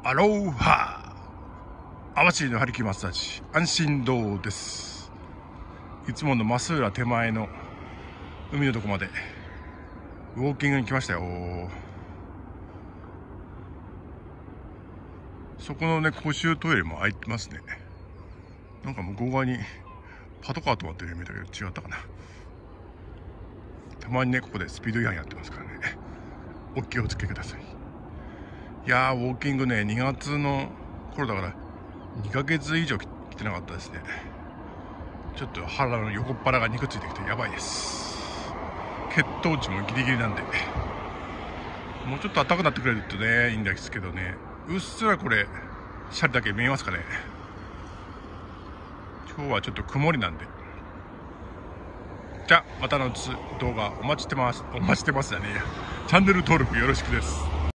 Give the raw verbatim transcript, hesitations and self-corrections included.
アローハー網走のハリキマッサージ安心堂です。いつもの増浦手前の海のとこまでウォーキングに来ましたよ。そこのね公衆トイレも空いてますね。なんか向こう側にパトカー止まってるように見えたけど違ったかな。たまにねここでスピード違反やってますからね、お気をつけください。いやーウォーキングねにがつの頃だからにかげつ以上来てなかったですね。ちょっと腹の横っ腹が肉ついてきてやばいです。血糖値もギリギリなんで、もうちょっと暖かくなってくれるとねいいんですけどね。うっすらこれシャリだけ見えますかね。今日はちょっと曇りなんで。じゃあまたの動画お待ちしてますお待ちしてますじゃねえや。チャンネル登録よろしくです。